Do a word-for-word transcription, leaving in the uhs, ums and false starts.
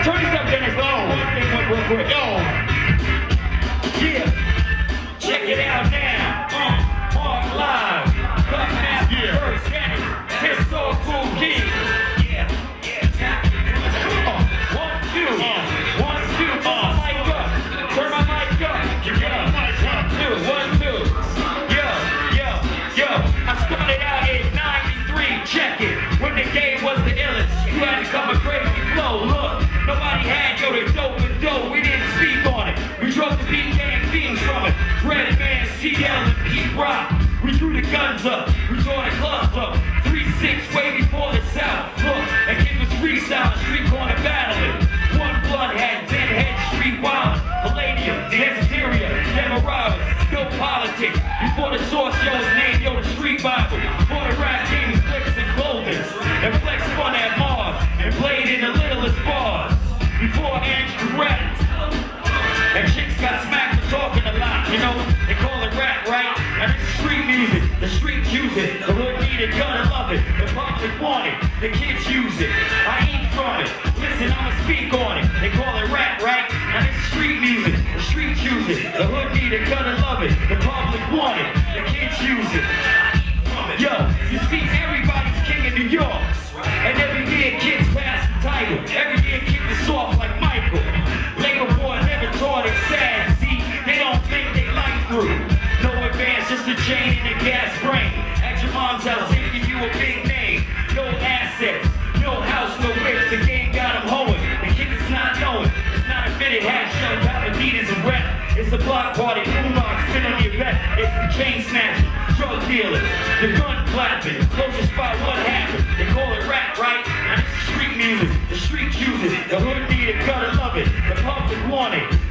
Turn this up, Dennis. Oh, one thing went real quick. Yo. Yeah. Check it out now. Uh, Mark Live. Cuff Master yeah. First Dennis. This so cool key. Yeah. Yeah. Come on. One, two. Uh, one, two. Uh, mic up. Turn my mic up. Give it up. One, two. One, two. Yo. Yo. Yo. I started out in ninety-three. Check it. When the game was the illest. You had to come a crazy flow. Look. Nobody had yo the dope and dope. We didn't speak on it. We drove the beat gang themes from it. Red Man, C L, and Pete Rock. We threw the guns up. We tore the clubs up. three six way before the South. Look, and kids was freestyling, street corner battling. One blood had ten head street wild. Palladium, Danceteria, Demoravis, no politics. Before the source, yo, his name, yo, the street Bible. Before the rap games, flicks and clothing. And flex fun at Mars. And played in the littlest bars. Before Andrew rapped. And chicks got smacked for talking a lot, you know? They call it rap, right? And it's street music. The streets use it. The hood need it, gonna love it. The public want it. The kids use it. I eat from it. Listen, I'ma speak on it. They call it rap, right? And it's street music. The streets use it. The hood need it, gonna love it. The public want it. The kids use it. I eat from it. Yo, you see, everybody's king in New York. And every year kids pass the title. Every year kids are soft like Michael. Labor boy never taught it sad. See, they don't think they life through. No advance, just a chain and a gas brain. At your mom's house, thinking you a big name. No assets, no house, no whips. The game got them hoeing. The kids is not knowing. It's not a fitted hat, show top Adidas and rep. It's a block party, boombox, spin on your back. It's the chain snatching, drug dealers, the gun clapping. Close your spot, what happened? They call it rap, right? And it's street music. The streets use it. The hood need it, gotta love it. The public want it.